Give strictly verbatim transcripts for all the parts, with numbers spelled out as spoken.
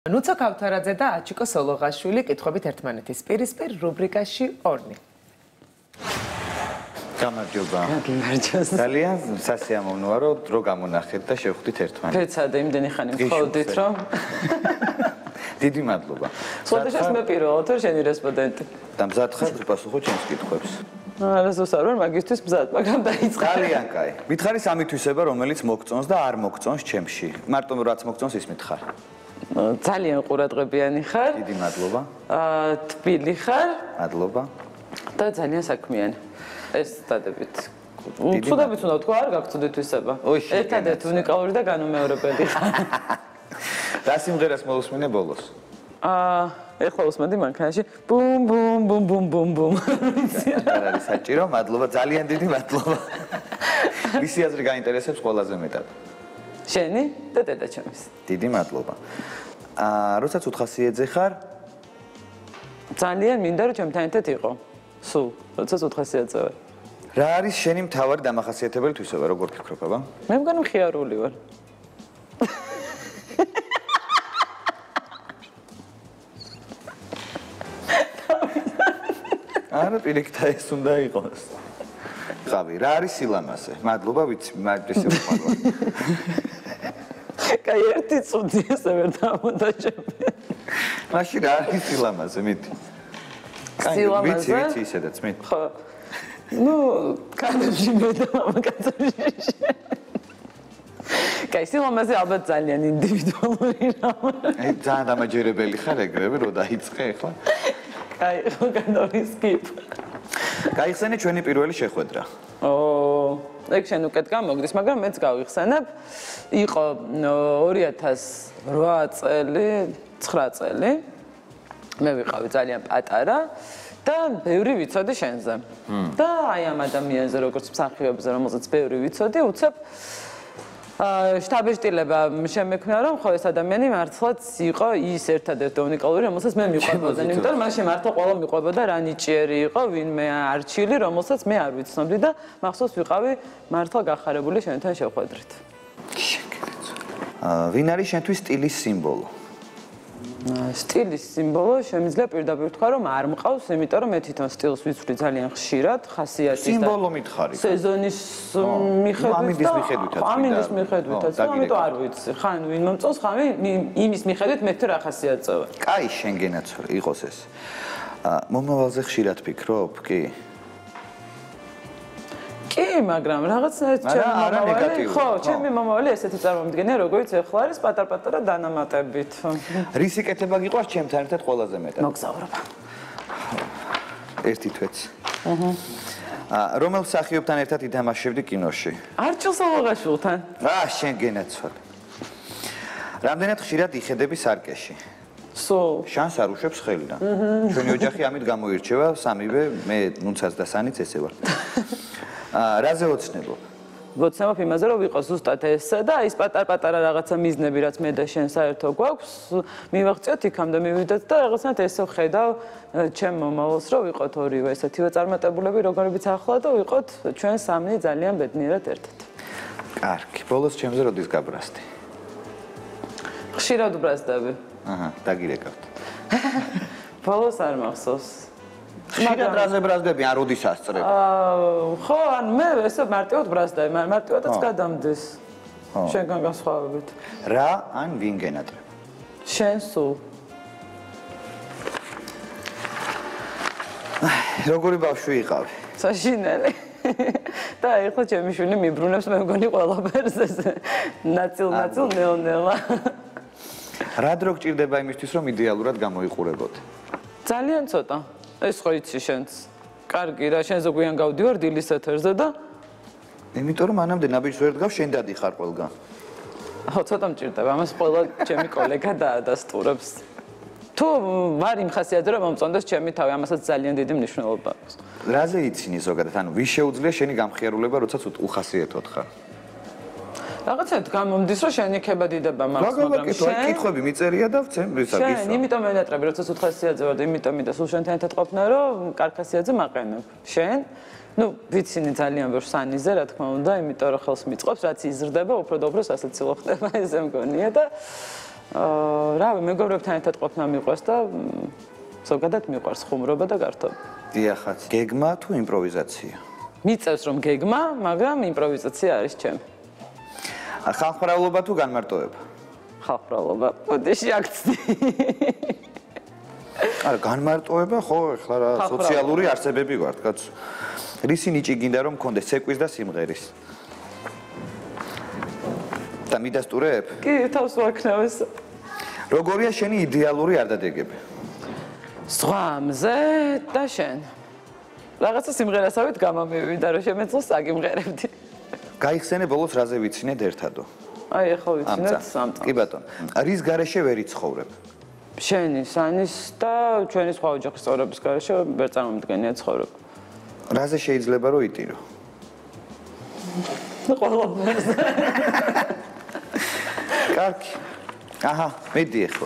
ნუცა ქავთარაძე და აჩიკო სოლოღაშვილი კითხვებით ერთმანეთის პირისპირ რუბრიკაში ორნი. გამარჯობა. გამარჯობა. ძალიან სასიამოვნოა რომ დრო გამონახეთ და შევხვდით ერთმანეთს. ფეცადე იმდენი ხანი მხოლოდით რომ დიდი მადლობა. სხვადასხვა მე პირველად ვარ შენი რესპონდენტი. და მზად ხარ უპასუხო ჩემს კითხვებს. არასდროს არ ვარ მაგისთვის მზად, მაგრამ დაიწყე. ძალიან კაი. მითხარი სამი თვისება რომელიც მოგწონს და არ მოგწონს ჩემში. მარტო რაც მოგწონს ის მითხარ. ძალიან ყურადღებიანი ხარ. დიდი მადლობა. აა თბილი ხარ. მადლობა. და ძალიან საქმიანი. ეს დადებით. უცუდებით უნდა თქვა, არ გაგწოდეთ თვისება. ერთადერთი უნიკალური და განუმეორებელი ხარ. და სიმღერას მოусმინე ბოლოს. აა ეხლა უსმენდი მანქანაში ბუმ ბუმ ბუმ ბუმ ბუმ ბუმ. არ არის საჭირო, მადლობა, ძალიან დიდი მადლობა. ვისი აზრი გაინტერესებს ყველაზე მეტად? შენი და დედა ჩემის. დიდი მადლობა. აა როდესაც უთხასიეძე ხარ? ძალიან მინდა რომ ჩემთან ერთად იყო. სულ, როდესაც უთხასიეძე ვარ. რა არის შენი მთავარი დამახასიათებელი თვისება, როგორ ფიქრობ, აბა? მე მგონი მხიარული ვარ. არა, პირიქით ეს უნდა იყოს. ხავი, რა არის სილამაზე? მადლობა, ვიცი, მაგდრესი ვყავ. კაი, ერთი წუთი ესე ვერ დამონტაჟები. მაშინ რა არის სილამაზე, მიდი. სილამაზე? ვიცი, ვიცი ისედაც, მიდი. ხო. ნუ, კაცებში მე და მამაკაცებში. კაი, სილამაზე ალბათ ძალიან ინდივიდუალური რამ. აი, ძალიან დამაჯერებელი ხარ ეგრევე, რო დაიწყე ახლა. კაი, ხო განვისკიპ. გაიხსენე ჩვენი პირველი შეხვედრა. ო, ეგ შენ უკეთ გამოგდის, მაგრამ მეც გავიხსენებ. იყო ორი ათას რვა წელი, ცხრა წელი. მე ვიყავი ძალიან პატარა და ბევრი ვიცოდი შენზე. და აი ამ ადამიანზე, როგორც მსახიობზე, რომელზეც ბევრი ვიცოდი, უცებ შტაბეშტილება შემექმნა რომ ხო ეს ადამიანი მართლაც იყო ის ერთადერთი უნიკალური რომელსაც მე მიყვებოდა იმიტომ რომ მაშინ მართლა ყველა მიყვებოდა რა ნიჭიერი იყო ვინმე არჩილი რომელსაც მე არ ვიცნობდი და მახსოვს ვიყავი მართლა გახარებული შენთან შეხვედრით აა ვინ არის შენთვის სტილის სიმბოლო სტილის სიმბოლო შემიძლია პირდაპირ თქვა რომ არ მყავს იმიტომ რომ მე თვითონ სტილს ვიცვლი ძალიან ხშირად ხასიათის და სიმბოლო მითხარი სეზონის მიხედვით და ამინდის მიხედვითაც ამიტომ არ ვიცი ხან ვინ მომწონს ხან იმის მიხედვით მე რა ხასიათწევა კაი შენგენაც იყოს ეს მომავალზე ხშირად ფიქრობ კი კი, მაგრამ რაღაცნაირად ჩემი მომავალი, ხო, ჩემი მომავალი ესეთი წარმომადგენია, როგორც ეხლა არის პატარ-პატარა დანამატებით. რისი კეთება გიყვარს ჩემთან ერთად ყველაზე მეტად? მოგზაურობა. ერთი თვეც. აჰა. აა, რომელ მსახიობთან ერთად ითამაშებდი კინოში? არჩილ სოლოღაშვილთან. აა, შენგენაც ვარ. რამდენად ხშირად იხედები სარკეში? სულ. შანს არ უშვებს ხელიდან. ჩვენი ოჯახი ამით გამოირჩევა, სამივე, მე ნუნცაც და სანიც ესე ვარ. აა, რაზე ოცნებობ? ვოცნებობ იმაზე, რომ ვიყოს ზუსტად ესე და ის პატარ-პატარა რაღაცა მიზნები, რაც მე და შენ საერთო გვაქვს, მივაღწიოთ იქამდე მივიდეთ და რაღაცნაირად ესე ვხედავ ჩემ მომავალს, რომ ვიყოთ ორივე ესეთივე წარმატებულები, როგორებიც ახლა და ვიყოთ ჩვენ სამი ძალიან ბედნიერად ერთად. კარგი, ბოლოს ჩემზე როდის გაბრასდი? ხშირად ვბრასდები. აჰა, დაგირეკავთ. ბოლოს არ მახსოვს. ხშირად რაზე ბრაზდები, არ როდის ასწრებ? აა, ხო, ან მე ესე მარტივად ბრაზდები, მაგრამ მარტივადაც გადამდის. შენგან განსხვავებით. რა ან ვინ გენატრებ? შენ სულ. როგორი ბავშვი იყავი? საშინელი. და ეხლა ჩემი შვილი მიბრუნებს მე მგონი ყველაფერს ესე ნაწილ-ნაწილ ნელ-ნელა. რა დრო გჭირდება იმისთვის, რომ იდეალურად გამოიყურებოდ? ძალიან ცოტა. ეს ხო იცი შენც. კარგი რა, შენ ზოგვიან გავდივარ დილის ეთერზე და იმიტომ რომ მანამდე ნაბიჯს ვერ დგავ, შენ დადიხარ ყველგან. ხო, ცოტა მჭირდება, ამას ყველა ჩემი კოლეგა დაადასტურებს. თუ ვარ იმ ხასიათზე რომ მომწონდეს ჩემი თავი, ამასაც ძალიან დიდი მნიშვნელობა აქვს. რაზე იცინი ზოგადად? ანუ ვის შეუძლია შენი გამხიარულება, როდესაც უხასიათოდ ხარ? რაღაცეთ გამომდის რომ შენი ქებადიდება მაქვს, მაგრამ შენ კითხვები მიწერია და ვცემ რისაკ ისო. შენ იმიტომ მენატრები, როცა უთხასიათზე ვარ და იმიტომ მინდა სულ შენთან ერთად ყოფნა, რომ კარქასიათზე მაყენებ. შენ, ну, ვიცინი ძალიან ბევრ სანიზე, რა თქმა უნდა, იმიტომ რომ ხელს მიწყობს, რაც იზრდება, უფრო და უფრო სასაცილო ხდება, ესე მგონია და აა, რავი, მეგობრებთან ერთად ყოფნა მიყვარს და ზოგადად მიყვარს ხუმრობა და გართობა. დიახაც. გეგმა თუ იმპროვიზაცია? მიწევს რომ გეგმა, მაგრამ იმპროვიზაცია არის ჩემი. ხალხმრავლობა თუ განმარტოება? ხალხმრავლობა. ბუდიში აქცდი. არა, განმარტოება ხო, ეხლა რა სოციალური არსებები ვართ, კაცო. რისი ნიჭი გინდა რომ მქონდეს ცეკვის და სიმღერის? და მიდასტურებ? კი, თავს ვაქნევეს. როგორია შენი იდეალური არდადეგები? ზღვამზე და შენ. რაღაცა სიმღერასავით გამომივიდა, რომ შემეძლოს აგიმღერებდი. გაიხსენე ბოლოს რაზე ვიცინეთ ერთადო? აი, ახლა ვიცინეთ სამწა. კი ბატონო. რის გარეშე ვერ იცხოვრებ? შენი, სანის და ჩვენი სხვა ოჯახის წევრების გარეშე ვერ წარმომდგენია ცხოვრება. რაზე შეიძლება რომ იტირო? ყველაფერზე. კარგი. აჰა, მედი ახლა.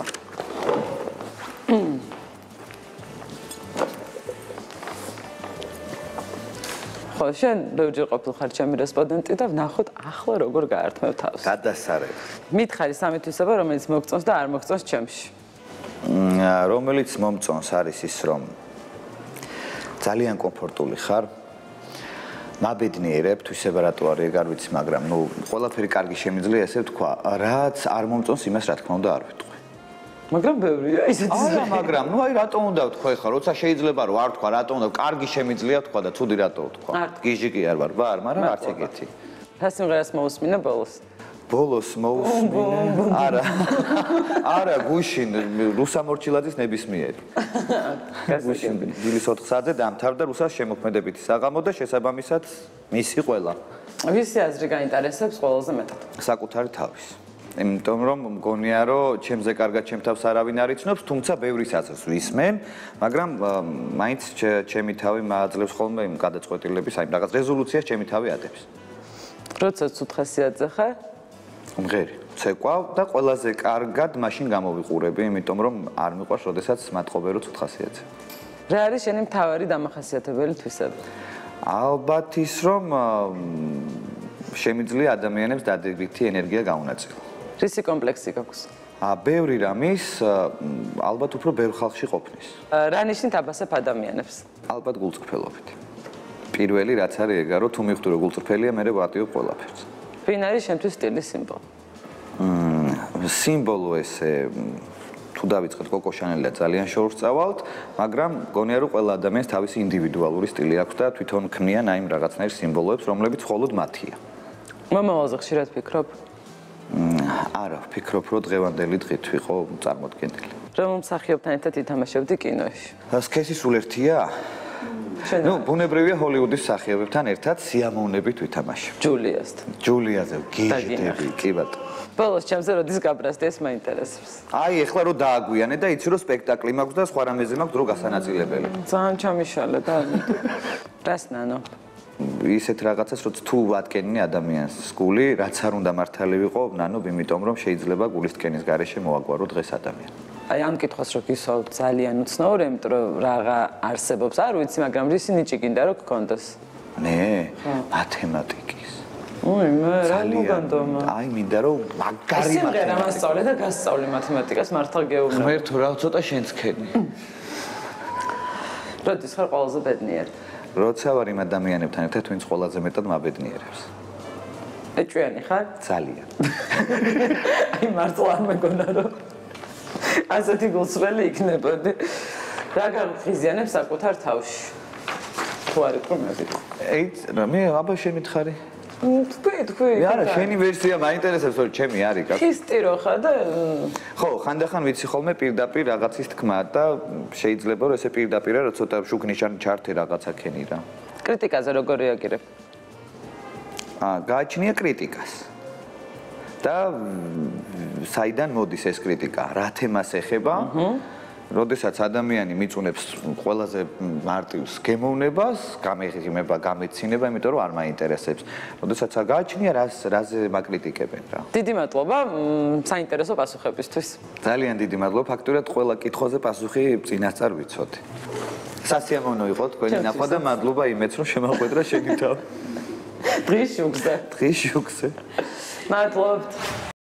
ხო, შენ ბევრჯერ ყოფილ ჩემი რესპონდენტი და ვნახოთ ახლა როგორ გაართმევ თავს. გადასარევ. მითხარი სამი თვისება, რომელიც მოგწონს და არ მოგწონს ჩემში. რომელიც მომწონს არის ის, რომ ძალიან კომფორტული ხარ. მაბედნიერებ, თვისება რატო არის, ეგ არ ვიცი, მაგრამ ნუ ყველაფერი კარგი შემიძლია ესე ვთქვა. რაც არ მომწონს, იმას რა თქმა უნდა არ ვიტყვი. მაგრამ ბევრია ისეთი. არა, მაგრამ ნუ აი რატო უნდა ვთქვა ხა, როცა შეიძლება რომ არ ვთქვა, რატო უნდა კარგი შემიძლია ვთქვა და ცუდი რატო ვთქვა. გიჟი კი არ ვარ, ვარ, მაგრამ არც ეგეთი. რა სიმღერას მოусმინე ბოლოს? ბოლოს მოусმინე. არა. არა, გუშინ რუსამორჩილაძის ნებისმიერი. გუშინ დილის ოთხ საათზე დამთავრდა რუსას შემოქმედებითი საღამო და შესაბამისად მისი ყველა. ვისი აზრი გაინტერესებს ყველაზე მეტად? საკუთარი თავის. იმიტომ რომ მგონია რომ ჩემზე კარგად ჩემ თავს არავინ არ იცნობს, თუმცა ბევრის აზრს ვისმენ, მაგრამ მაინც ჩემი თავი მააძლევს ხოლმე იმ გადაწყვეტილების, აი რაღაც რეზოლუციას ჩემი თავი ადებს. როცა ცუდ ხასიათზე ხარ? მღერი, ცეკვავ და ყველაზე კარგად მაშინ გამოვიყურები, იმიტომ რომ არ მიყვარს, როდესაც მათყობე რომ ცუდ ხასიათზე. რა არის შენი მთავარი დამახასიათებელი თვისება? ალბათ ის რომ შემიძლია ადამიანებს დადებითი ენერგია გაუნაწილო. რისი კომპლექსი გაქვს? ა ბევრი რამის ალბათ უფრო ბევრ ხალხში ყოფნის. რა ნიშნით აბასებ ადამიანებს? ალბათ გულწრფელობით. პირველი რაც არის ეგა რომ თუ მიხვდი რომ გულწრფელია, მე ვატიობ ყველაფერს. ვინ არის შენთვის სტილის სიმბოლო? მმ სიმბოლო ესე თუ დავიწყეთ კოკო შანელი და ძალიან შორს წავალთ, მაგრამ მგონია რომ ყველა ადამიანს თავისი ინდივიდუალური სტილი აქვს და თვითონ ქმნიან აი იმ რაღაცნაირ სიმბოლოებს, რომლებიც მხოლოდ მათია. მომავალზე ხშირად ფიქრობ? არა, ვფიქრობ, რომ დღევანდელი დღით ვიყო წარმოდგენილი. რომ მსახიობთან ერთად ითამაშებდი კინოში? სქესი სულ ერთია? ნუ, ბუნებრივია ჰოლივუდის მსახიობებთან ერთად სიამოვნებით ვითამაშებ. ჯულიასთან. ჯულიაზე გიჟდები, კი ბატონო. ბოლოს ჩემზე როდის გაბრაზდი, ეს მაინტერესებს. აი, ეხლა რომ დააგვიანე და იცი რომ სპექტაკლი მაქვს და სხვა რამეზე მაქვს დრო გასანაწილებელი. ძალიან ჩამიშალე და რას ნანო? ისეთ რაღაცას, რომ თუ ვადგენინე ადამიანს გული, რაც არ უნდა მართალი ვიყო, ნანო, იმიტომ რომ შეიძლება გულისთკენის გარეშე მოაგვარო დღეს ადამიანი. აი ამ კითხვას რო გისვავ ძალიან უცნაური, იმიტომ რომ რაღა არსებობს, არ ვიცი, მაგრამ რისი ნიჭი გინდა რომ გქონდეს? მე მათემატიკის. ой, მე რა მოგანდომა. აი, მინდა რომ მაგარი მათემატიკა. სიმღერა მასწავლე და გასწავლე მათემატიკას, მართლა გეუბნები. ღმერთო, რა ცოტა შენცქენი. როდის ხარ ყველაზე ბედნიერი? როცა ვარ იმ ადამიანებთან ერთად, ვინც ყველაზე მეტად მაბედნიერებს. ეჭვიანი ხარ? ძალიან. აი მართლა არ მეგონა რომ ასეთი გულწრფელი იქნებოდი. რა გაგხიზიანებ საკუთარ თავში? თუ არ იყო მე ვიტყვი. ეი, მე აბა შემითხარი. თქვი, თქვი. არა, შენი ვერსია მაინტერესებს, რომ ჩემი არის კაცო. ხისტირო ხარ და ხო, ხანდახან ვიცი ხოლმე პირდაპირ რაღაცის თქმა და შეიძლება რომ ესე პირდაპირ რა ცოტა შუქნიშანი ჩართე რაღაცა ქენი რა. კრიტიკაზე როგორ რეაგირებ? აა, გააჩნია კრიტიკას. და საიდან მოდის ეს კრიტიკა? რა თემას ეხება? როდესაც ადამიანი მიწუნებს ყველაზე მარტივს გემოვნებას, გამეღიმება, გამეცინება, იმიტომ რომ არ მაინტერესებს. როდესაც გააჩნია რას რაზე მაკრიტიკებენ რა. დიდი მადლობა საინტერესო პასუხებისთვის. ძალიან დიდი მადლობა, ფაქტურად ყველა კითხვაზე პასუხი წინასწარ ვიცოდი. სასიამოვნო იყო თქვენი ნახვა და მადლობა იმეც რომ შემოყვედრა შენი თავი. დღის შუქზე. დღის შუქზე. მადლობთ.